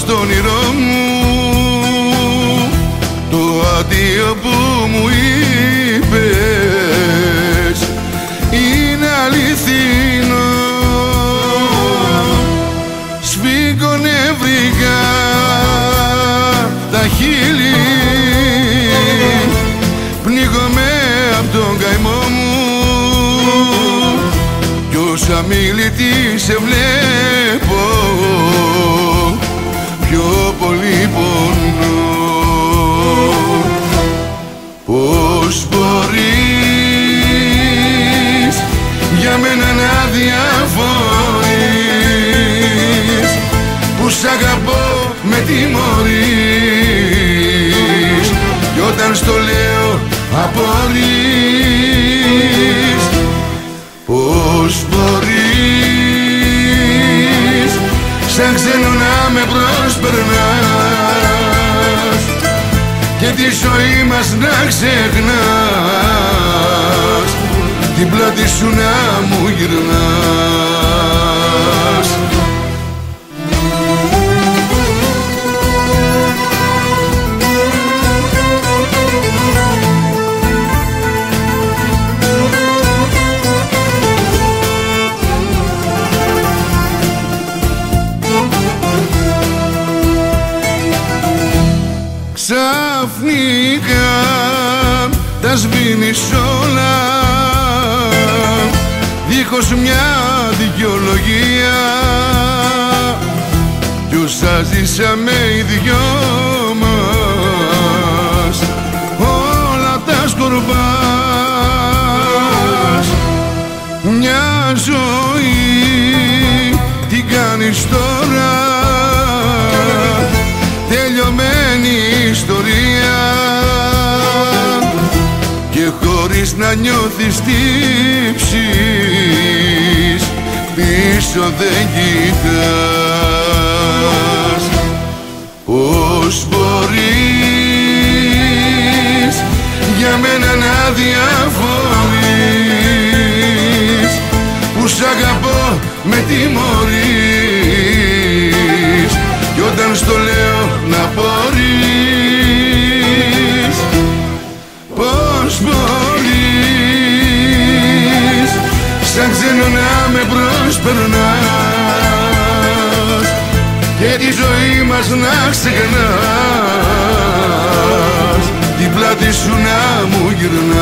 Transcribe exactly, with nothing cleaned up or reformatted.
στο όνειρό μου το αντίο που μου είπες είναι αληθινό. Σφίγγω νευρικά τα χείλη, πνίγομαι απ' τον καημό μου κι ως αμίλητη σε βλέπω πιο πολύ πονώ. Πώς μπορείς για μένα να διαφορείς που σ' αγαπώ με τιμωρείς κι όταν στο λέω απορείς. Πώς μπορείς σαν ξένο να με προσπερνάς και τη ζωή μας να ξεχνάς, την πλάτη σου να μου γυρνάς. Ξαφνικά τα σβήνεις όλα δίχως μια δικαιολογία κι όσα ζήσαμε οι δυο μας όλα τα σκορπάς. Μια ζωή τι κάνεις τώρα, τελειωμένη ιστορία και χωρίς να νιώθεις τύψεις πίσω δεν κοιτάς. Πώς μπορείς για μένα να διαφορείς που σ' αγαπώ με τιμωρείς κι όταν στο λέω να απορείς. Πώς μπορείς σαν ξένο να με προσπερνάς και τη ζωή μας να ξεχνάς, την πλάτη σου να μου γυρνάς.